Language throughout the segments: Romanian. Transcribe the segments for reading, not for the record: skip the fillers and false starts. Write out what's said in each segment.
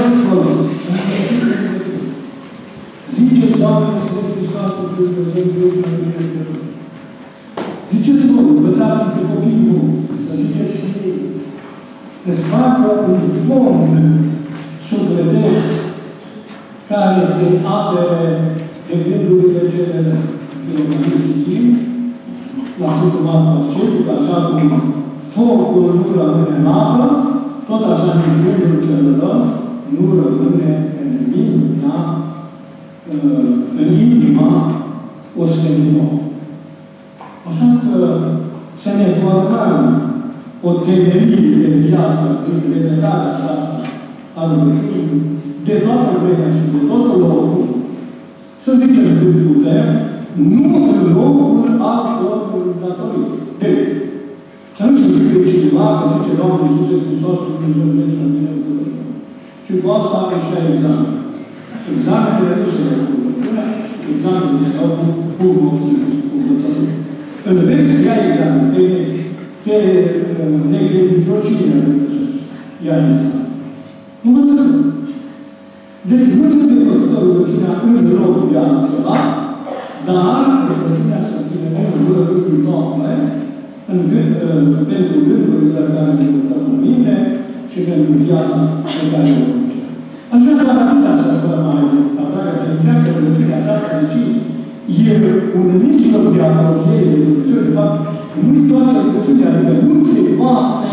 să vă ziceți, Doamne, să vă Hristos, să vă Dumnezeu, ziceți-vă, învățați pe copiii voștri, să ziceți și ei, să-ți facă un fond sufletesc care se apere de gândurile cele filomanii citim, la Sfântul Marcu Ascetic, așa cum focul nu rămâne în apă, tot așa nici gândul cel rău nu rămâne în inima ostenitoare. Așa că să ne formăm o temelie de viață prin revelarea aceasta a rugăciunii de toată vremea și de tot locul, să zicem cât putem, nu în locul altor datorii. Deci, să nu știu că e cineva că zice Domnul Iisuse Hristos cu Dumnezeu Dumnezeu și în mine rugăciunea. Și cu asta are și a examen. Examenele nu se dau cu rugăciunea, și examenele se dau cu învățătura. În vezi că ia examen, pe necredincios și cine ajută să-și ia examen. Învățătura. Deci nu trebuie făcută rugăciunea în loc de altceva, dar rugăciunea să fie în rugăciune tocmai pentru gândurile care ne purtăm în minte și pentru viața pe care o ducem. Așa doar atâta să vă mai atrag atenția că rugăciunea aceasta, deși e un mijloc de apropiere de Dumnezeu, de fapt, nu-i toată rugăciunea, adică nu se poate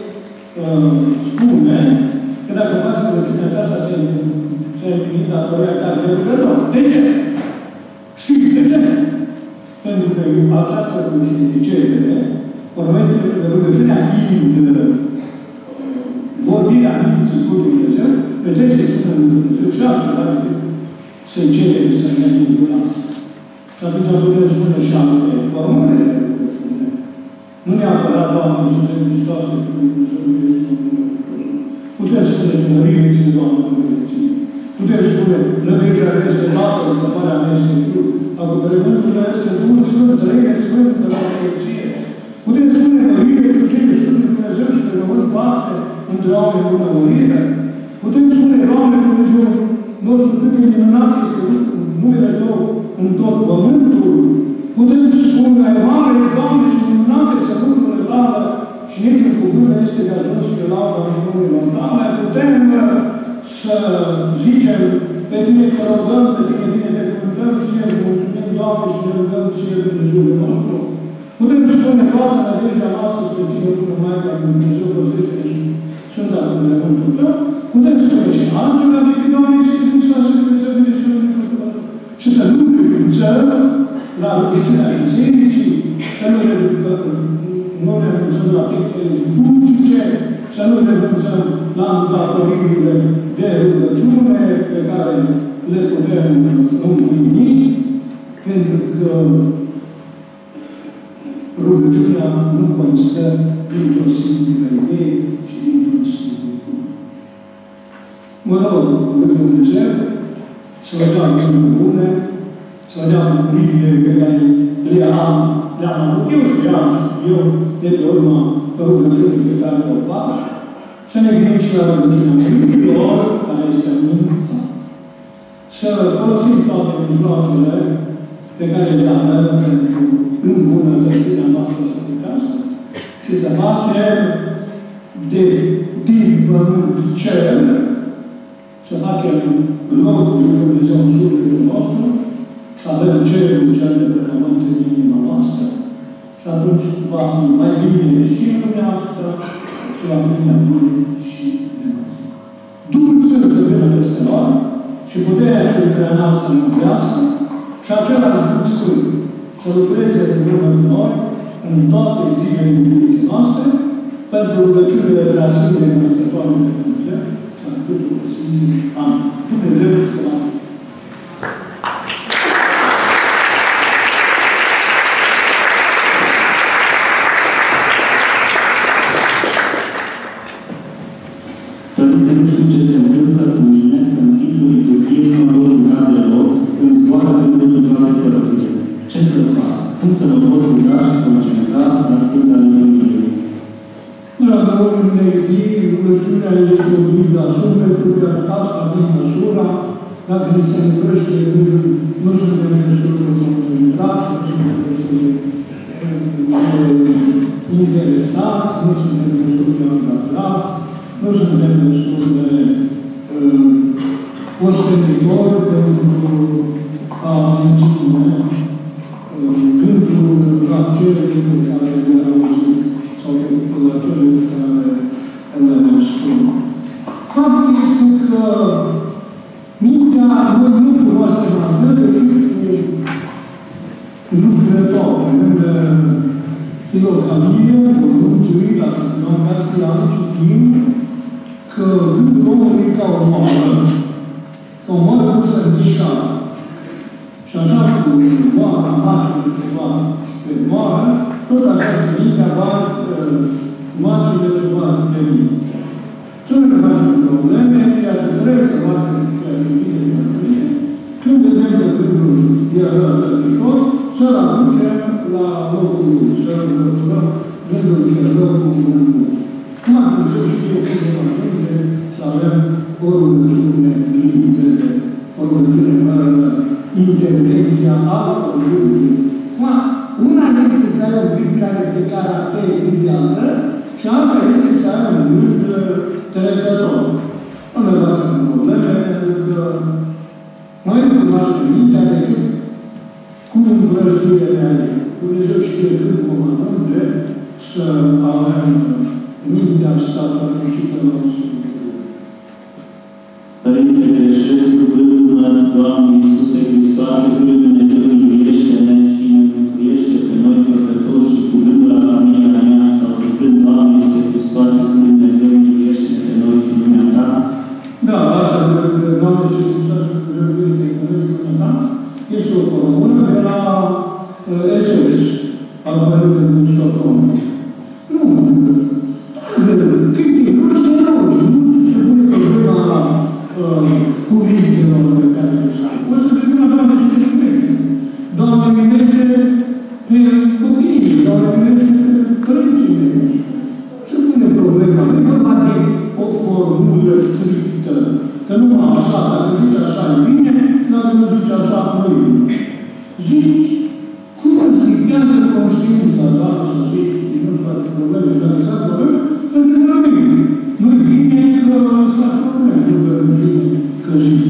spune că dacă faci rugăciunea aceasta, ți-ai împlinit datoria care te rugător. De ce? Știți de ce? Pentru că această rugăciune de cerere, rugăciunea fiind vorbirea minții cu Dumnezeu, trebuie să spună lui Dumnezeu și altceva decât să-i cere să ne minunase. Și atunci putem spune și alte formule de rugăciune. Nu neapărat Doamne Iisuse Hristos, să fie Dumnezeu și Dumnezeu. Putem spune și măriți-ți, Doamne, măriți-ți. Putem spune, nădejdea este Tatăl, scăparea mea este Fiul, acoperământul meu este Duhul Sfânt, Trăire Sfântă la Măriție. Putem spune, mărire cu cei de Sfântul Dumnezeu și pe rămân pace între oameni bună mărire. Putem spune, Doamne Dumnezeu nostru, cât de minunat este numele Tău în tot pământul. Putem spune, mare și Doamne și minunate să lucrurile Tale și niciun cuvânt nu este de ajuns pe lauda minunilor Tale. Putem să zicem, pe Tine te rugăm, pe Tine bine te cântăm, Ție îți mulțumim, Doamne, și ne rugăm Ție Dumnezeul nostru. Putem spune toată nădejdea noastră spre Tine până Maica lui Dumnezeu, păzește-ne și Sfânta Dumnezeu Tău. Putem spune și altceva decât Doamne Iisuse Hristos și Dumnezeu vine și Dumnezeu. Și să nu renunțăm la rugăciunea Bisericii, să nu renunțăm la textele liturgice, să nu renunțăm la îndatoririle de rugăciune pe care le putem împlini, pentru că rugăciunea nu constă dintr-o singură idee, ci dintr-un singur cuvânt. Mă rog lui Dumnezeu să vă dea lucruri bune, să vă dea bucurile pe care le-am avut eu și le-am eu de pe urma rugăciunii pe care o fac, să ne gândim și la rugăciunea Mântuitor, care este muncă, să folosim toate mijloacele pe care le avem pentru îmbunătățirea noastră sufletească și să facem din pământ cer, să facem locul lui Dumnezeu în sufletul nostru, să avem cerul cel de pe pământ în inima noastră și atunci va fi mai bine și în lumea noastră și va fi mai bine și de noi. Duhul Sfânt să vină peste noi și puterea celui preanal să ne împliască și același Duh Sfânt să lucreze împreună cu noi în toate zilele vieții noastre pentru rugăciunile preasfinte născătoare de Dumnezeu și a tuturor Sfinții. Amin. Dumnezeu să vă ajute. Părinte, nu știu ce se întâmplă cu mine în timpul liturgiei, nu mă pot ruga deloc, îmi zboară gândul toate părțile. Ce să fac? Cum să mă pot ruga și concentra la Sfânta Liturghie? unei zi, rugăciunea este obliga sufletului, asta din măsura, dacă ni se întâlnește gândul, nu suntem destul de concentrați, nu suntem destul de interesați, nu suntem destul de angajați, nu suntem destul de ostenitori pentru a menține gândul la cele pe care le auzim sau la cele pe care le spun. Faptul este că mintea noi nu cunoaștem la fel decât lucrător. În Filocalie, vorbind la Sfântul Casian, citim că gândul omului ca o moară, ca o moară pusă în dișoară. Și așa cum moara face de ceva și pe moară, tot așa și mintea face de ceva și pe minte. Sunt că facem probleme, ceea ce trebuie să facem și ceea ce bine să facem. Când vedem că gândul e rătăcitor, să-l aducem la locul lui, să-l înlăturăm gândul cel rău cu gândul bun. Cum ar trebui să știe cum să ajunge să avem o rugăciune limpede, o rugăciune fără intervenția altor gânduri. Una este să ai un gând care te caracterizează și alta este să ai un gând trecător. Nu ne facem probleme, pentru că noi nu cunoaștem mintea decât cum îmbrăzduie realiză. Dumnezeu știe când vom ajunge să avem mintea statornicită la un singur gând. Părinte, greșesc cuvântul Doamne Iisuse Hristoase, Fiul Dumnezeu, miluiește-ne și ne mântuiește pe noi păcătoși și cuvântul la familia mea, sau zicând, Doamne Iisuse Hristoase, Fiul Dumnezeu, miluiește-ne pe noi și lumea ta? Da, asta de Doamne Iisuse Hristoase, Fiul Dumnezeu, miluiește-ne pe noi și lumea ta, este o formulă de la SOS, al Părintelui Sotomii. Nu, când e nu se rogi, nu se pune problema cuvintelor pe care le ai. O să te spună, Doamne, ce te primește? Doamne, minește pe copiii, Doamne, minește pe părinții mei. Se pune problema, nu e vorba de o formulă strictă, că numai așa, dacă zici așa e bine, și dacă nu zici așa, nu e bine. Zici, cum îți lipează conștiința, Doamne, să zici, și nu-ți faci probleme, și dacă s-ar probleme, să zici, nu e bine. Nu e bine că îți faci probleme, nu că nu e bine că zici.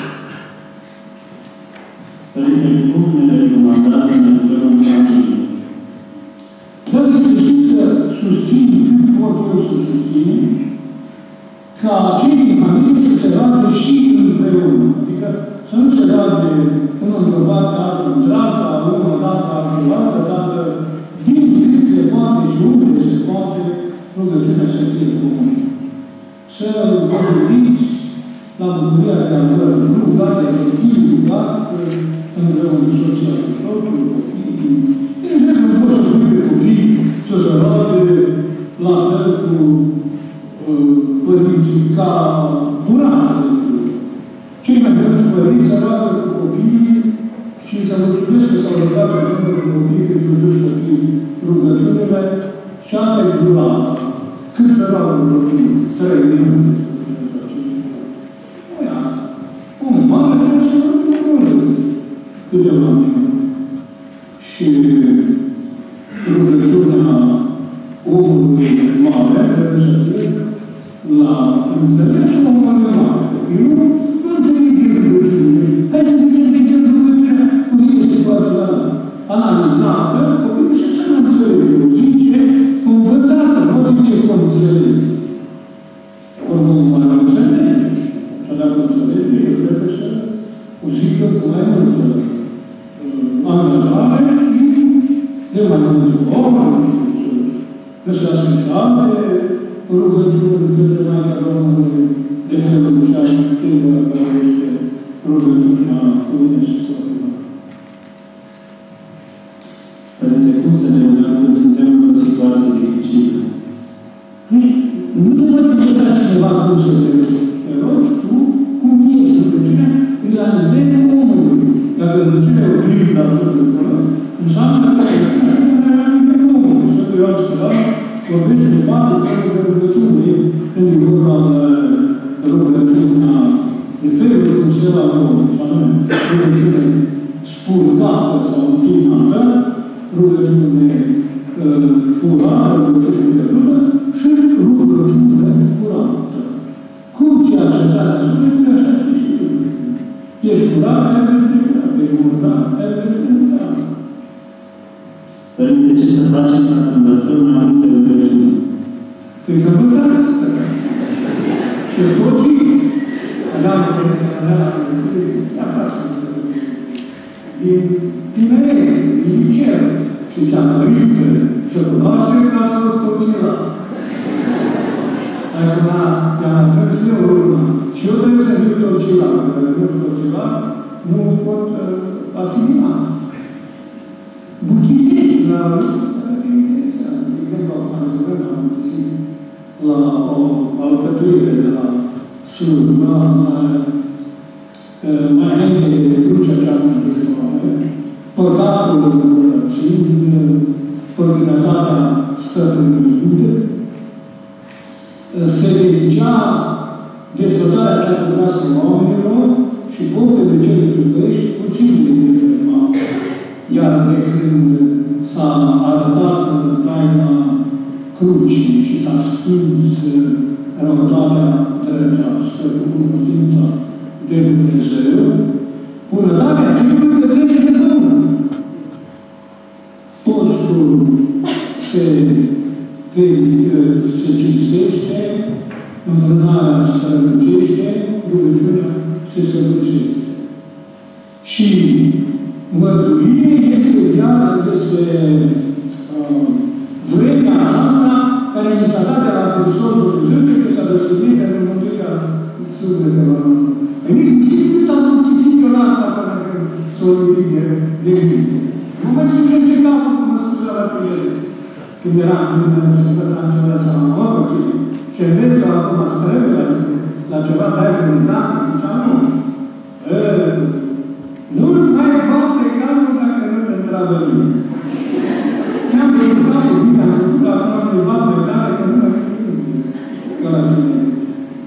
Părinte, cum ne recomandați să ne rugăm în familie? Trebuie să știți că susțin cât pot eu să susțin ca cei din familie să se roage și împreună. Adică să nu se roage unul într-o parte, altul într-alta, una dată, altul altă dată, din cât se poate și unde se poate, rugăciunea să fie comună. Să vă gândiți la bucuria de a vă ruga, de a fi rugat împreună soția cu soțul, copiii. Bineînțeles că nu poți să spui pe copii să se roage la fel cu părinții ca durată de Dumnezeu. Cei mai mulți părinți se roagă cu copiii și să mulțumesc că s-au rugat pe rândul cu copiii, că și-au dus copiii rugăciunile și asta e durată. Cât se roagă cu copiii? 3 minute. Nu e asta. Omul mare trebuie să roagă câteva minute. Și rugăciunea omului mare trebuie să fie la înțelesul omului mare. Copilul nu înțelege rugăciunile. Hai să zicem de ce rugăciunea cuvinte se poate analizată, copilul și ce nu înțelege. O zice cu învățată, nu o zice cu înțelege. Oricum mare nu înțelege. Și dacă înțelege, el trebuie să o zică cu mai multă angajare și de mai multe ori și să găsească și alte rugăciuni către Maica Domnului de felul și a celor care este rugăciunea cuvintelor. Părinte, cum să ne rugăm când suntem într-o situație dificilă? Nu te mai învăța cineva cum să te rogi tu, cum ești rugăciunea, e la nivelul omului. Dacă rugăciunea e o clipă la felul ăla, înseamnă că rugăciunea e la nivelul omului. Să te iau scărat, vorbește de bani, rugăciune, când e vorba de rugăciunea, de felul cum se va rugăciune, și anume rugăciune spurțată sau închinată, rugăciune curată, rugăciune pierdută și rugăciune curată. Cum ți-a așezat la suflet, așa ți și rugăciune. Ești curat, ai rugăciune curată. Ești murdat, ai rugăciune curată. Părinte, ce să facem ca să învățăm mai multe rugăciuni? Păi să învățați să faceți. Și tot ce Adamul Părinte Adela, din tinerețe, din liceu, și se-a mărit să cunoaște ca să răspăcila. Acum, i-am ajuns eu urmă. Și eu trebuie să fiu tocila, că nu sunt tocila, nu pot asimila. Buchisești la care te interesează. De exemplu, acum, am buchisit la o alcătuire de la slujba, mai înainte de crucea cea mântuitoare, păcatul împărățind, păcănătatea stăpânind, se delicea desfătarea cea trupească oamenilor și poftele cele trupești puțin de neferma. Iar de când s-a arătat taina crucii și s-a stins răutatea drăgească cu cunoștința de Dumnezeu, bunătatea celui de trece de Pământ. Postul se cinstește, înfrânarea se strălucește, rugăciunea se săvârșește. Și mărturie este viața, este vremea aceasta care mi s-a dat de la Hristos Dumnezeu, ce s-a răspândit pentru mântuirea sufletelor noastre. Păi nici ce sunt aducisit eu la asta până când s-o iubit de minte. Nu mai slujește capul cum mă slujea la tinerețe. Când eram tânăr și învățam ceva ce am avut, ce vezi că acum străbe la ceva de organizat, ziceam, nu. Nu-ți mai bat de capul dacă nu te întreabă bine. Mi-am făcut capul bine, am făcut, acum nu-i bat de care, că nu mă gândim ca la tinerețe.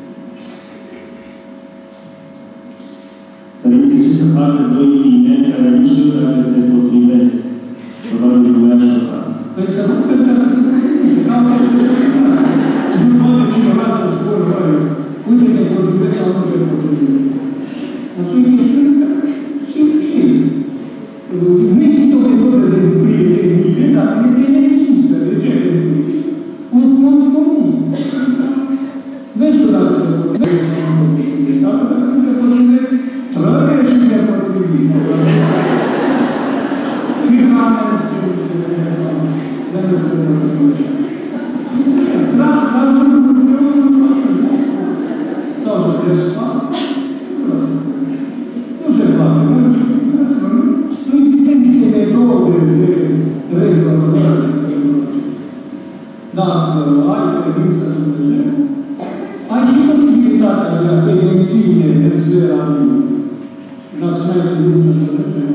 Părinte, ce să facă doi tineri care nu știu care se potrivesc? Probabil că așa fac. Păi să nu pe care se potrivesc, ca la nu poate cineva să spună, băi, uite te potrivesc sau nu te potrivesc. Atunci îi spune că simplu. Nu există o metodă de prietenie, dar prietenie există. De ce? Un fond comun. Vezi tu dacă te potrivesc sau nu te potrivesc. Dacă nu te potrivesc, trebuie și te potrivesc. Câți oameni sunt de născătorilor? Drag, dar sau să te sfac? Nu se poate. Nu există niște metode de reglementare. Dacă ai credință în Dumnezeu, ai și posibilitatea de a te menține în sfera lui. Dacă nu ai credință în Dumnezeu,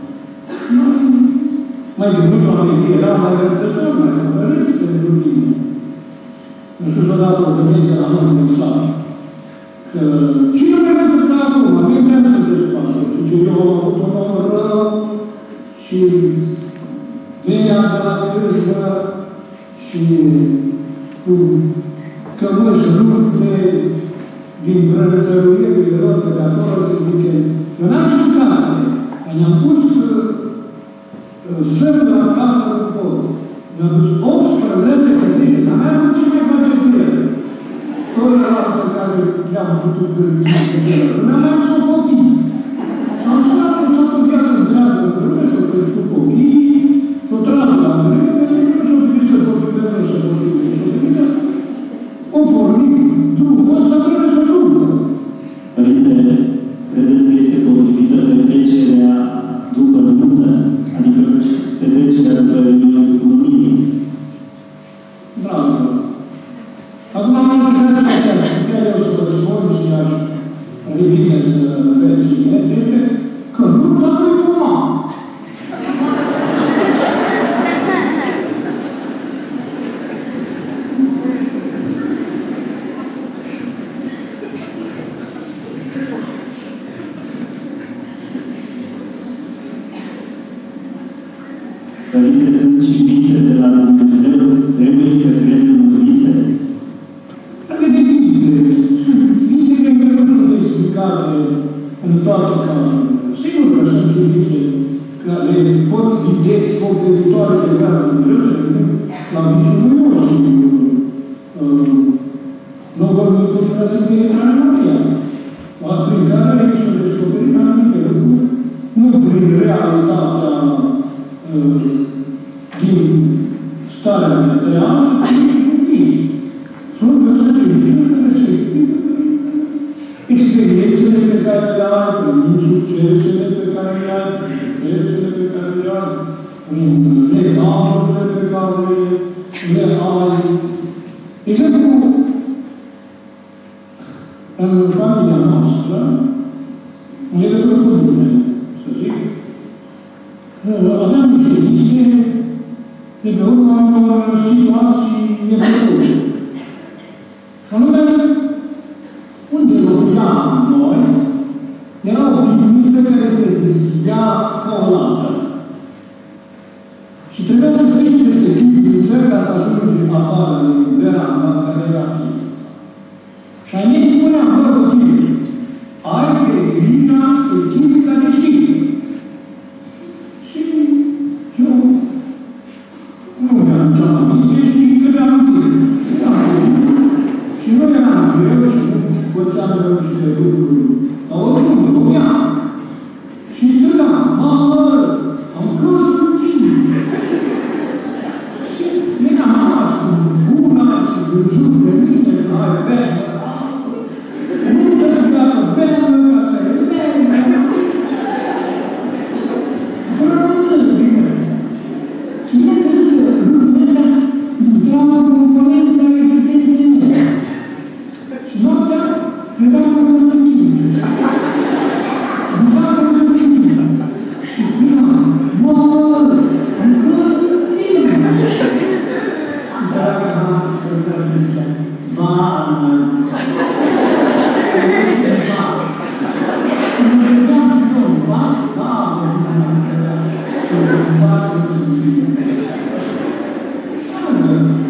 mai de mult oamenii era mai răbdător, mai răbdăreți pentru tine. Nu știu să dată o femeie de la noi din sat. Cine vrea să ca acum? Mie vrea să despată. Și ce eu am avut un om rău și venea de la cârjă și cu cămăși rupte din brățăruierile lor de acolo și zice, eu n-am știut carte, dar ne-am pus sărul la capul cu pot. Mi-a dus 18 cădești, dar n-am avut ce mai face cu el. Ăla pe care le-am putut gândi cu celălalt. Mi-am mai socotit. Și am sunat și-o stat o viață întreagă împreună și-o crescut copiii, și-o tras la împreună, nu s-o gândit să potrivesc, nu s-o potrivesc, s-o gândit că o pornim drumul ăsta trebuie să ducă. Părinte, credeți că este potrivită petrecerea după nuntă? Adică petrecerea după reuniunea economiei? Dragă, acum am încercat și aceasta. Putea eu să vă spun și aș revine vise de la Dumnezeu, trebuie să credem în vise? Adică depinde. Visele nu sunt explicate în toate cazurile. Sigur că sunt și vise care pot fi descoperitoare de care Dumnezeu să vedem la visul lui Iosif. Logornicul vrea să fie Ecran Maria, prin care s-a descoperit anumite lucruri, nu prin realitatea din starea de treabă, ci prin vis. Sunt persoane care se explică prin experiențele pe care le ai, prin succesele pe care le ai, prin succesele pe care le ai, prin necazurile pe care le ai. De exemplu, în familia noastră, în legătură cu mine, să zic, aveam niște vise de pe urma unor situații neplăcute. Și anume, unde locuiam noi, era o pivniță care se deschidea ca o lampă. Și trebuia să treci peste pivniță ca să ajungi afară din veranda care era pivniță. Și ai mei spuneam, bă, Chime, ai de grijă echipța deschisă. Și eu nu mi-am cea aminte și credeam în tine. Și nu eram greu și nu pățeam eu niște lucruri. Dar oricum, mă loveam. Și strigam, mamă, am căzut în tine. Și venea mama și cu buna și în jur de mine, că hai, bea, nu trebuia că bea, asta e, bea, fără rămână, bine. Și bineînțeles că lucrurile astea intrau în componența existenței mele. Și noaptea credeam că am căzut în tine. Visam că am căzut în tine. Și spuneam, mamă, am căzut în tine. Și săraca mama se căzea și zicea, mamă, și mă vedeam și eu în pace, da, mă bine m-am cădea, că să-mi pace, nu sunt bine.